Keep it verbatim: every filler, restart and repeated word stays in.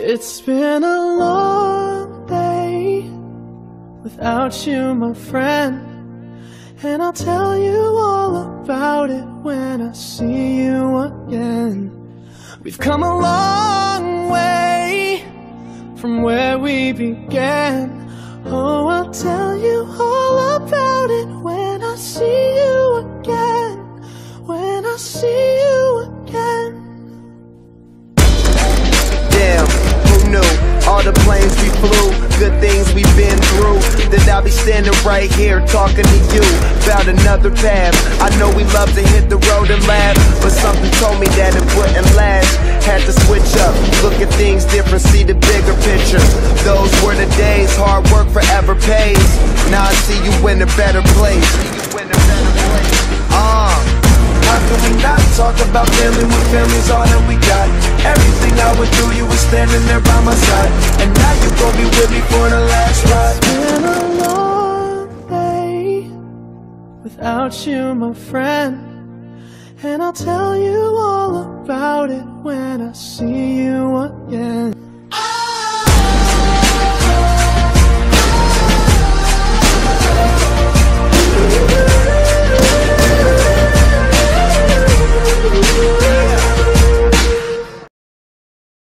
It's been a long day without you, my friend, and I'll tell you all about it when I see you again. We've come a long way from where we began. Oh, I'll tell you all about it when I see you again. When I see you again. Damn, who knew? All the planes we flew, good things we've been through, that I'll be standing right here talking to you about another path. I know we love to hit the road and laugh, but something told me that it wouldn't last. Had to switch up, look at things different, see the bigger picture. Those were the days, hard work forever pays. Now I see you in a better place. Ah. Uh. How can we not talk about family when family's all that we got? Everything I went through, you were standing there by my side, and now you gon' be with me for the last ride. It's been a long day without you, my friend, and I'll tell you all about it when I see you again.